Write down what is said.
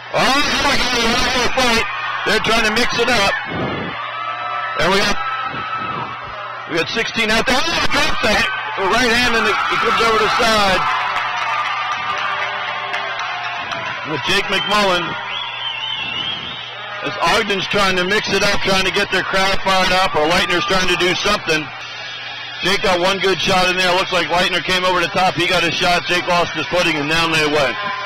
Oh, my fight. They're trying to mix it up. And we got 16 out there. Oh, drops the right hand and he comes over the side. With Jake McMullen. As Ogden's trying to mix it up, trying to get their crowd fired up, or Leitner's trying to do something. Jake got one good shot in there. Looks like Leitner came over the top. He got a shot. Jake lost his footing, and down they went.